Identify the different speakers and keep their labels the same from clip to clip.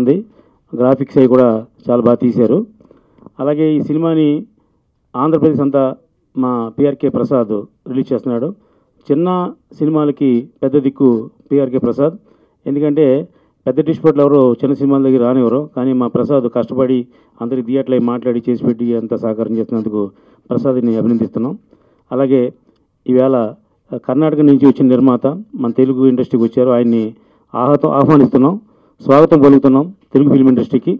Speaker 1: బాగుంది. గ్రాఫిక్స్ అవి కూడా చాలా బాగా తీశారు. అలాగే ఈ సినిమాని ఆంధ్రప్రదేశ్ అంతా మా పిఆర్కే ప్రసాద్ రిలీజ్ చేస్తున్నాడు. చిన్న సినిమాలకి పెద్ద దిక్కు పిఆర్కే ప్రసాద్. ఎందుకంటే పెద్ద డిస్ట్రిబ్యూటర్లు ఎవరు చిన్న సినిమాల దగ్గర రానివ్వరు. కానీ మా ప్రసాద్ కష్టపడి అందరికి థియేటర్లో మాట్లాడి చేసి పెట్టి అంత సహకారం చేస్తున్నందుకు ప్రసాద్ని అభినందిస్తున్నాం. అలాగే ఈవేళ కర్ణాటక నుంచి వచ్చిన నిర్మాత మన తెలుగు ఇండస్ట్రీకి వచ్చారు. ఆయన్ని ఆహ్వానిస్తున్నాం, స్వాగతం పలుకుతున్నాం తెలుగు ఫిల్మ్ ఇండస్ట్రీకి.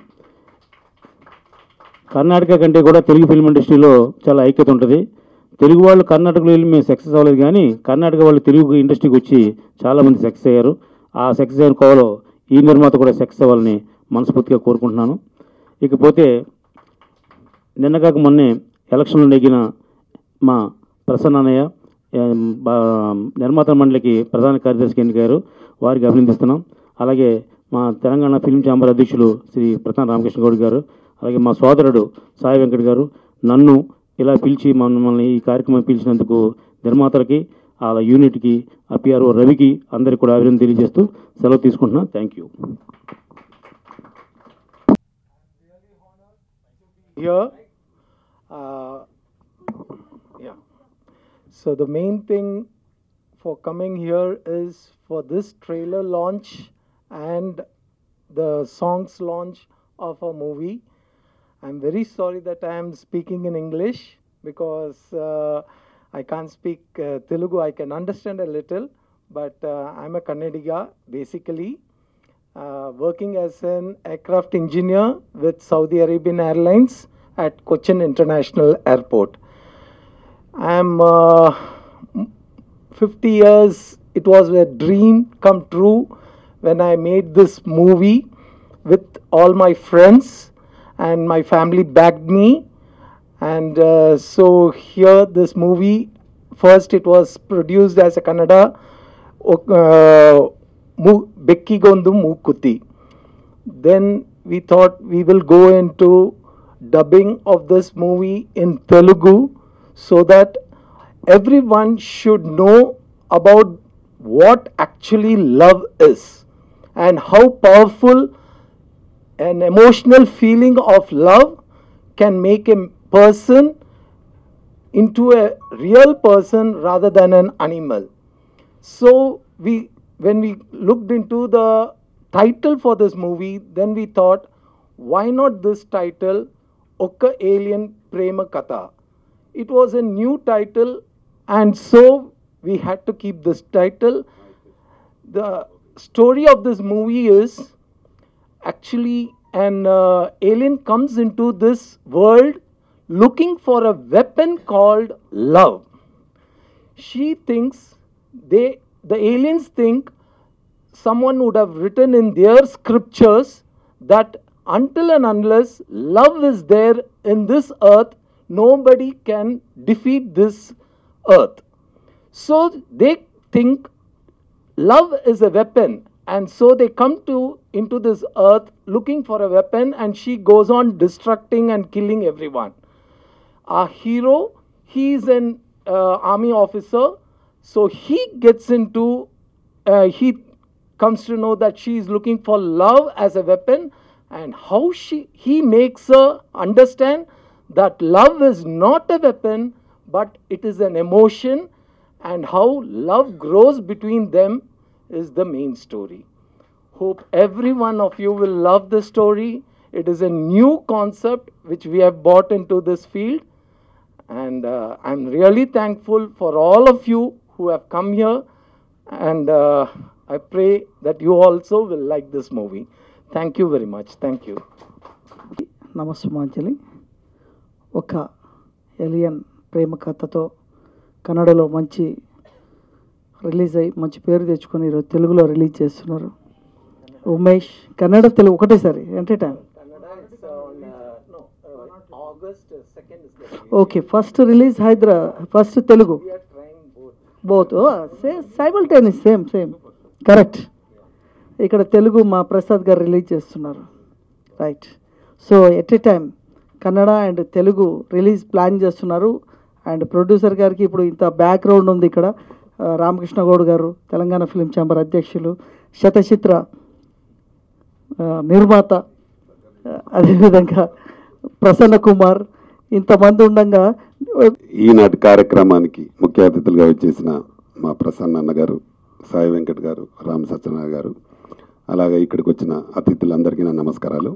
Speaker 1: కర్ణాటక కంటే కూడా తెలుగు ఫిల్మ్ ఇండస్ట్రీలో చాలా ఐక్యత ఉంటుంది. తెలుగు వాళ్ళు కర్ణాటకలో వెళ్ళి మేము సక్సెస్ అవ్వలేదు, కానీ కర్ణాటక వాళ్ళు తెలుగు ఇండస్ట్రీకి వచ్చి చాలామంది సక్సెస్ అయ్యారు. ఆ సక్సెస్ అయిన కోవలో ఈ నిర్మాత కూడా సక్సెస్ అవ్వాలని మనస్ఫూర్తిగా కోరుకుంటున్నాను. ఇకపోతే నిన్నగాక మొన్నే ఎలక్షన్లో నెగ్గిన మా ప్రసన్నయ్య నిర్మాత మండలికి ప్రధాన కార్యదర్శికి ఎన్నికయ్యారు. వారికి అభినందిస్తున్నాం. అలాగే మా తెలంగాణ ఫిల్మ్ ఛాంబర్ అధ్యక్షులు శ్రీ ప్రతాన్ రామకృష్ణ గౌడ్ గారు, అలాగే మా సోదరుడు సాయి వెంకట్ గారు నన్ను ఇలా పిలిచి మమ్మల్ని ఈ కార్యక్రమం పిలిచినందుకు నిర్మాతలకి, ఆ యూనిట్కి, ఆ పిఆర్ఓ రవికి అందరికీ కూడా అభినందన తెలియజేస్తూ సెలవు తీసుకుంటున్నాను. Thank you.
Speaker 2: So the main thing for coming here is for this trailer launch and the songs launch of a movie. I'm very sorry that I am speaking in English because I can't speak Telugu. I can understand a little, but I'm a Kannadiga basically, working as an aircraft engineer with Saudi Arabian Airlines at Cochin International Airport. I'm 50 years, it was a dream come true when I made this movie with all my friends, and my family backed me. And so here this movie, first it was produced as a Kannada Bekkigondu Mookutti. Then we thought we will go into dubbing of this movie in Telugu, so that everyone should know about what actually love is and how powerful an emotional feeling of love can make a person into a real person rather than an animal. So when we looked into the title for this movie, then we thought, why not this title, Okka Alien Prema Katha? It was a new title, and so we had to keep this title. The story of this movie is actually an alien comes into this world looking for a weapon called love. She thinks, the aliens think someone would have written in their scriptures that until and unless love is there in this earth, nobody can defeat this earth. So they think love is a weapon, and so they come into this earth looking for a weapon, and she goes on destructing and killing everyone. Our hero, he is an army officer, so he gets into he comes to know that she is looking for love as a weapon, and how he makes her understand that love is not a weapon, but it is an emotion, and how love grows between them is the main story. Hope every one of you will love the story. It is a new concept which we have brought into this field, and I'm really thankful for all of you who have come here, and I pray that you also will like this movie. Thank you very much. Thank you.
Speaker 3: నమస్మాంజలి. ఒక alien ప్రేమ కథతో కన్నడలో మంచి release అయ్యి మంచి పేరు తెచ్చుకొని ఈరోజు తెలుగులో రిలీజ్ చేస్తున్నారు. ఉమేష్ కన్నడ తెలుగు ఒకటేసారి అంటే time okay. First release Hyderabad, first Telugu both simultaneous same correct. ఇక్కడ తెలుగు మా ప్రసాద్ గారు రిలీజ్ చేస్తున్నారు, right. So at a time Kannada and Telugu release plan చేస్తున్నారు. అండ్ ప్రొడ్యూసర్ గారికి ఇప్పుడు ఇంత బ్యాక్గ్రౌండ్ ఉంది ఇక్కడ. రామకృష్ణ గౌడ్ గారు తెలంగాణ ఫిల్మ్ ఛాంబర్ అధ్యక్షులు, శతచిత్ర నిర్మాత, అదేవిధంగా ప్రసన్న కుమార్, ఇంతమంది ఉండగా
Speaker 4: ఈనాటి కార్యక్రమానికి ముఖ్య అతిథులుగా వచ్చేసిన మా ప్రసన్న అన్న గారు, సాయి వెంకట్ గారు, రామ్ సత్యనారాయణ గారు, అలాగే ఇక్కడికి వచ్చిన అతిథులందరికీ నా నమస్కారాలు.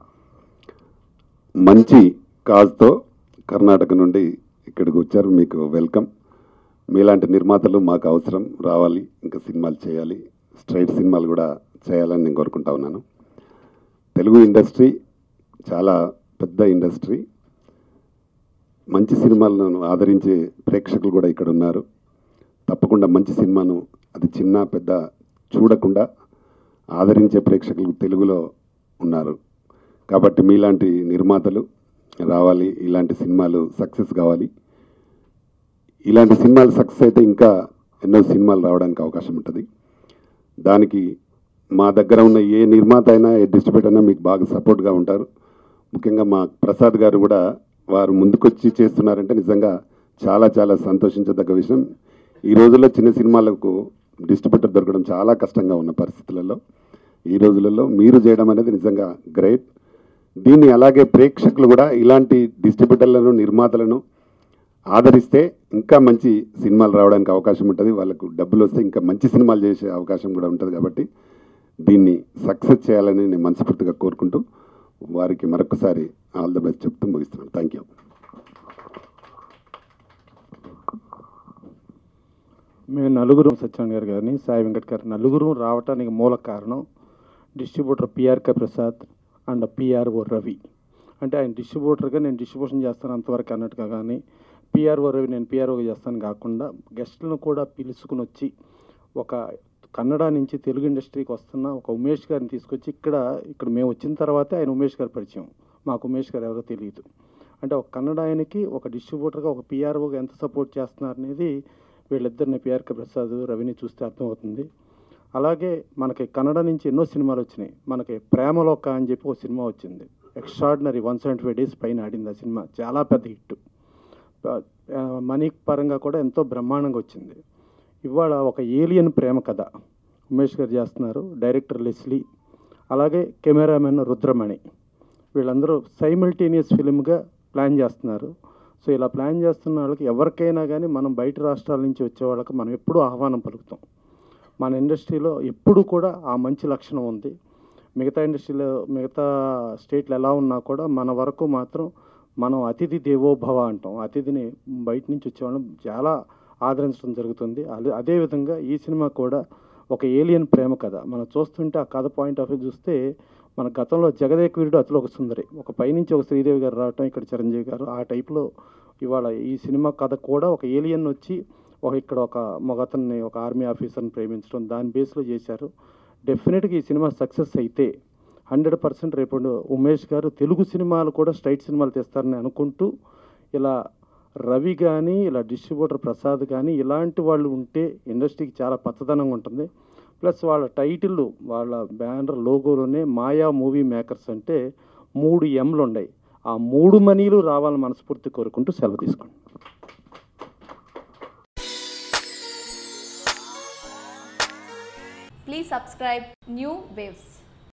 Speaker 4: మంచి కాజ్తో కర్ణాటక నుండి ఇక్కడికి వచ్చారు, మీకు వెల్కమ్. మీలాంటి నిర్మాతలు మాకు అవసరం, రావాలి, ఇంకా సినిమాలు చేయాలి, స్ట్రైట్ సినిమాలు కూడా చేయాలని నేను కోరుకుంటా ఉన్నాను. తెలుగు ఇండస్ట్రీ చాలా పెద్ద ఇండస్ట్రీ, మంచి సినిమాలను ఆదరించే ప్రేక్షకులు కూడా ఇక్కడ ఉన్నారు. తప్పకుండా మంచి సినిమాను అది చిన్న పెద్ద చూడకుండా ఆదరించే ప్రేక్షకులు తెలుగులో ఉన్నారు. కాబట్టి మీలాంటి నిర్మాతలు రావాలి, ఇలాంటి సినిమాలు సక్సెస్ కావాలి. ఇలాంటి సినిమాలు సక్సెస్ అయితే ఇంకా ఎన్నో సినిమాలు రావడానికి అవకాశం ఉంటుంది. దానికి మా దగ్గర ఉన్న ఏ నిర్మాత అయినా, ఏ డిస్ట్రిబ్యూటర్ అయినా మీకు బాగా సపోర్ట్గా ఉంటారు. ముఖ్యంగా మా ప్రసాద్ గారు కూడా వారు ముందుకొచ్చి చేస్తున్నారంటే నిజంగా చాలా చాలా సంతోషించదగ్గ విషయం. ఈ రోజుల్లో చిన్న సినిమాలకు డిస్ట్రిబ్యూటర్ దొరకడం చాలా కష్టంగా ఉన్న పరిస్థితులలో ఈ రోజులలో మీరు చేయడం అనేది నిజంగా గ్రేట్. దీన్ని అలాగే ప్రేక్షకులు కూడా ఇలాంటి డిస్ట్రిబ్యూటర్లను, నిర్మాతలను ఆదరిస్తే ఇంకా మంచి సినిమాలు రావడానికి అవకాశం ఉంటుంది. వాళ్ళకు డబ్బులు వస్తే ఇంకా మంచి సినిమాలు చేసే అవకాశం కూడా ఉంటుంది. కాబట్టి దీన్ని సక్సెస్ చేయాలని నేను మనస్ఫూర్తిగా కోరుకుంటూ వారికి మరొకసారి ఆల్ ద బెస్ట్ చెప్తూ ముగిస్తున్నాను. Thank you.
Speaker 1: మేము నలుగురు, సత్యనారాయణ గారు కానీ, సాయి వెంకట్ గారు, నలుగురు రావటానికి మూల కారణం distributor PRK Prasad and PRO Ravi. అంటే ఆయన డిస్ట్రిబ్యూటర్గా నేను డిస్ట్రిబ్యూషన్ చేస్తాను అంతవరకు అన్నట్టుగా, కానీ పిఆర్ఓ రవి నేను పిఆర్ఓగా చేస్తాను కాకుండా గెస్టులను కూడా పిలుచుకుని వచ్చి ఒక కన్నడ నుంచి తెలుగు ఇండస్ట్రీకి వస్తున్న ఒక ఉమేష్ గారిని తీసుకొచ్చి ఇక్కడ మేము వచ్చిన తర్వాతే ఆయన ఉమేష్ గారు పరిచయం. మాకు ఉమేష్ గారు ఎవరో తెలియదు. అంటే ఒక కన్నడ ఆయనకి ఒక డిస్ట్రిబ్యూటర్గా, ఒక పిఆర్ఓగా ఎంత సపోర్ట్ చేస్తున్నారు అనేది వీళ్ళిద్దరిని, పిఆర్కే ప్రసాద్, రవిని చూస్తే అర్థమవుతుంది. అలాగే మనకి కన్నడ నుంచి ఎన్నో సినిమాలు వచ్చినాయి. మనకి ప్రేమలోక అని చెప్పి ఒక సినిమా వచ్చింది, ఎక్స్ట్రాడినరీ 175 days పైన ఆడింది. ఆ సినిమా చాలా పెద్ద హిట్, మనీ పరంగా కూడా ఎంతో బ్రహ్మాండంగా వచ్చింది. ఇవాళ ఒక ఏలియన్ ప్రేమ కథ ఉమేష్ గారు చేస్తున్నారు, డైరెక్టర్ లెస్లీ, అలాగే కెమెరామెన్ రుద్రమణి. వీళ్ళందరూ సైమల్టేనియస్ ఫిలింగా ప్లాన్ చేస్తున్నారు. సో ఇలా ప్లాన్ చేస్తున్న వాళ్ళకి ఎవరికైనా కానీ మనం బయట రాష్ట్రాల నుంచి వచ్చే వాళ్ళకి మనం ఎప్పుడూ ఆహ్వానం పలుకుతాం. మన ఇండస్ట్రీలో ఎప్పుడు కూడా ఆ మంచి లక్షణం ఉంది. మిగతా ఇండస్ట్రీలో, మిగతా స్టేట్లు ఎలా ఉన్నా కూడా మన వరకు మాత్రం మనం అతిథి దేవోభవ అంటాం. అతిథిని బయట నుంచి వచ్చేవాళ్ళం చాలా ఆదరించడం జరుగుతుంది. అదేవిధంగా ఈ సినిమా కూడా ఒక ఏలియన్ ప్రేమ కథ. మనం చూస్తుంటే ఆ కథ పాయింట్ ఆఫ్ వ్యూ చూస్తే మన గతంలో జగదేకవీరుడు, అతిలో ఒక సుందరి, ఒక పైనుంచి ఒక శ్రీదేవి గారు రావటం, ఇక్కడ చిరంజీవి గారు, ఆ టైప్లో ఇవాళ ఈ సినిమా కథ కూడా ఒక ఏలియన్ వచ్చి ఇక్కడ ఒక మగతన్ని, ఒక ఆర్మీ ఆఫీసర్ని ప్రేమించడం, దాని బేస్లో చేశారు. డెఫినెట్గా ఈ సినిమా సక్సెస్ అయితే 100% రేపు ఉమేష్ గారు తెలుగు సినిమాలు కూడా స్ట్రైట్ సినిమాలు తెస్తారని అనుకుంటూ, ఇలా రవి కానీ, ఇలా డిస్ట్రిబ్యూటర్ ప్రసాద్ కానీ ఇలాంటి వాళ్ళు ఉంటే ఇండస్ట్రీకి చాలా పచ్చదనంగా ఉంటుంది. ప్లస్ వాళ్ళ టైటిల్, వాళ్ళ బ్యానర్ లోగోలోనే మాయా మూవీ మేకర్స్ అంటే 3 M'లు ఉన్నాయి. ఆ 3 మనీలు రావాలని మనస్ఫూర్తి కోరుకుంటూ సెలవు తీసుకోండి.
Speaker 5: Please subscribe New Waves.